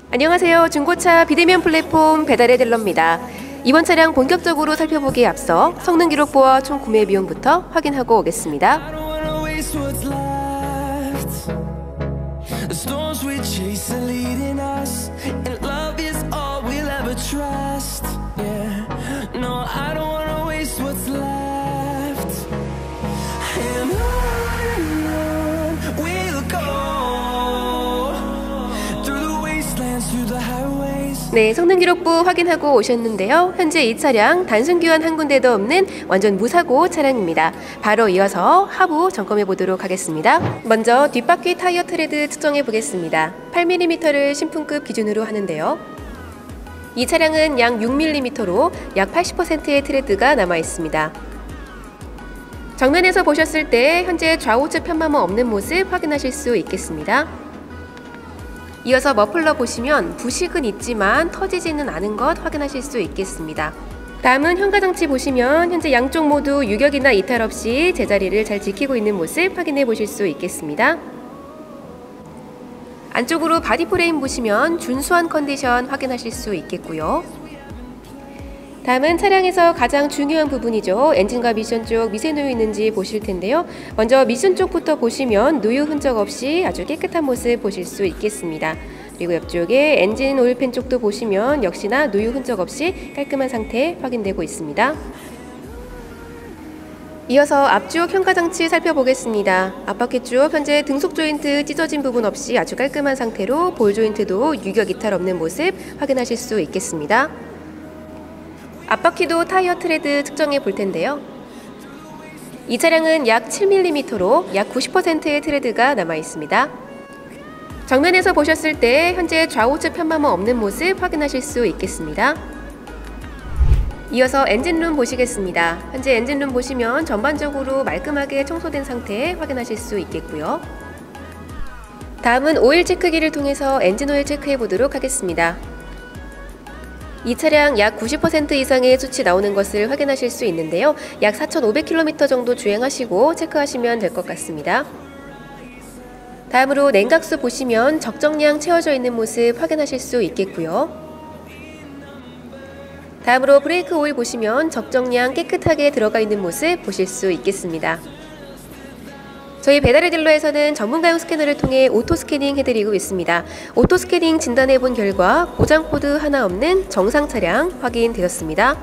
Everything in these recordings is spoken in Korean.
안녕하세요. 중고차 비대면 플랫폼 배달의 딜러입니다. 이번 차량 본격적으로 살펴보기에 앞서 성능 기록부와 총 구매 비용부터 확인하고 오겠습니다. 네, 성능 기록부 확인하고 오셨는데요. 현재 이 차량 단순 교환 한 군데도 없는 완전 무사고 차량입니다. 바로 이어서 하부 점검해 보도록 하겠습니다. 먼저 뒷바퀴 타이어 트레드 측정해 보겠습니다. 8mm를 신품급 기준으로 하는데요. 이 차량은 약 6mm로 약 80%의 트레드가 남아 있습니다. 정면에서 보셨을 때 현재 좌우측 편마모 없는 모습 확인하실 수 있겠습니다. 이어서 머플러 보시면 부식은 있지만 터지지는 않은 것 확인하실 수 있겠습니다. 다음은 현가장치 보시면 현재 양쪽 모두 유격이나 이탈 없이 제자리를 잘 지키고 있는 모습 확인해 보실 수 있겠습니다. 안쪽으로 바디 프레임 보시면 준수한 컨디션 확인하실 수 있겠고요. 다음은 차량에서 가장 중요한 부분이죠. 엔진과 미션 쪽 미세 누유 있는지 보실 텐데요. 먼저 미션 쪽부터 보시면 누유 흔적 없이 아주 깨끗한 모습 보실 수 있겠습니다. 그리고 옆쪽에 엔진 오일팬 쪽도 보시면 역시나 누유 흔적 없이 깔끔한 상태 확인되고 있습니다. 이어서 앞쪽 현가장치 살펴보겠습니다. 앞바퀴 쪽 현재 등속 조인트 찢어진 부분 없이 아주 깔끔한 상태로 볼 조인트도 유격 이탈 없는 모습 확인하실 수 있겠습니다. 앞바퀴도 타이어 트레드 측정해 볼 텐데요. 이 차량은 약 7mm로 약 90%의 트레드가 남아 있습니다. 정면에서 보셨을 때 현재 좌우측 편마모 없는 모습 확인하실 수 있겠습니다. 이어서 엔진룸 보시겠습니다. 현재 엔진룸 보시면 전반적으로 말끔하게 청소된 상태 확인하실 수 있겠고요. 다음은 오일 체크기를 통해서 엔진 오일 체크해 보도록 하겠습니다. 이 차량 약 90% 이상의 수치 나오는 것을 확인하실 수 있는데요. 약 4,500km 정도 주행하시고 체크하시면 될 것 같습니다. 다음으로 냉각수 보시면 적정량 채워져 있는 모습 확인하실 수 있겠고요. 다음으로 브레이크 오일 보시면 적정량 깨끗하게 들어가 있는 모습 보실 수 있겠습니다. 저희 배달의 딜러에서는 전문가용 스캐너를 통해 오토 스캐닝 해드리고 있습니다. 오토 스캐닝 진단해 본 결과 고장 코드 하나 없는 정상 차량 확인되었습니다.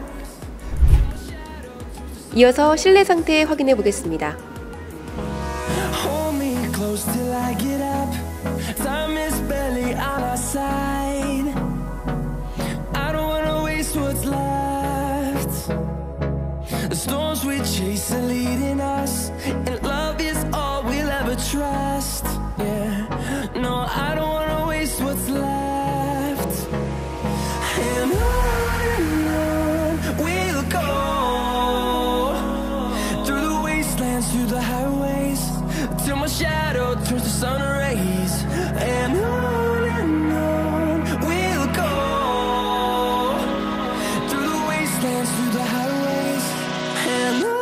이어서 실내 상태 확인해 보겠습니다. Trust, yeah. No, I don't wanna waste what's left. And on we'll go through the wastelands, through the highways, till my shadow turns to sun rays. And on we'll go through the wastelands, through the highways, and on.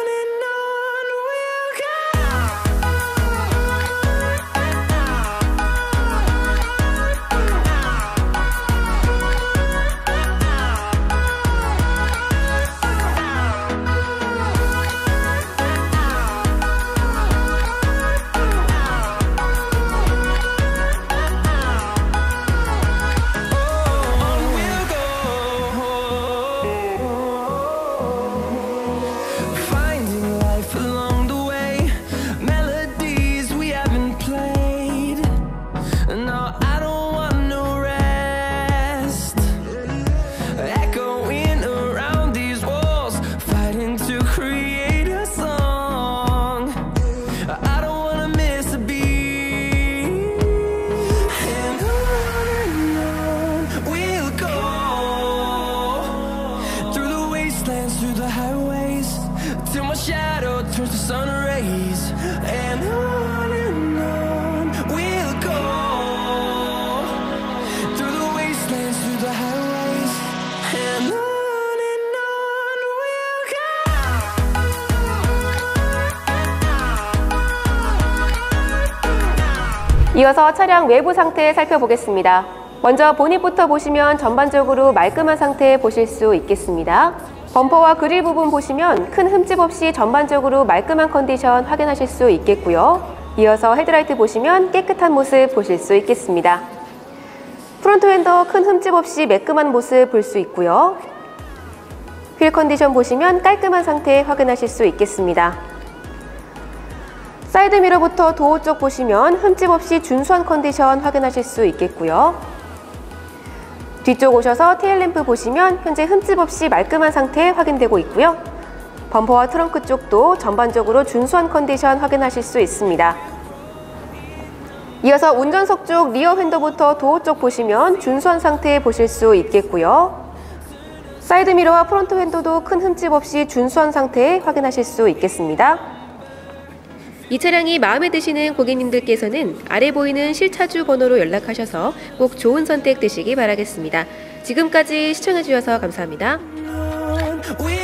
Through the highways, till my shadow turns to sun rays. And on we'll go through the wastelands, through the highways, and on we'll go. 이어서 차량 외부 상태 살펴보겠습니다. 먼저 보닛부터 보시면 전반적으로 말끔한 상태 보실 수 있겠습니다. 범퍼와 그릴 부분 보시면 큰 흠집 없이 전반적으로 말끔한 컨디션 확인하실 수 있겠고요. 이어서 헤드라이트 보시면 깨끗한 모습 보실 수 있겠습니다. 프론트 휀더 큰 흠집 없이 매끈한 모습 볼 수 있고요. 휠 컨디션 보시면 깔끔한 상태 확인하실 수 있겠습니다. 사이드 미러부터 도어 쪽 보시면 흠집 없이 준수한 컨디션 확인하실 수 있겠고요. 뒤쪽 오셔서 테일램프 보시면 현재 흠집 없이 말끔한 상태 확인되고 있고요. 범퍼와 트렁크 쪽도 전반적으로 준수한 컨디션 확인하실 수 있습니다. 이어서 운전석 쪽 리어 휀더부터 도어 쪽 보시면 준수한 상태 보실 수 있겠고요. 사이드 미러와 프론트 휀더도 큰 흠집 없이 준수한 상태 확인하실 수 있겠습니다. 이 차량이 마음에 드시는 고객님들께서는 아래 보이는 실차주 번호로 연락하셔서 꼭 좋은 선택 되시기 바라겠습니다. 지금까지 시청해주셔서 감사합니다. We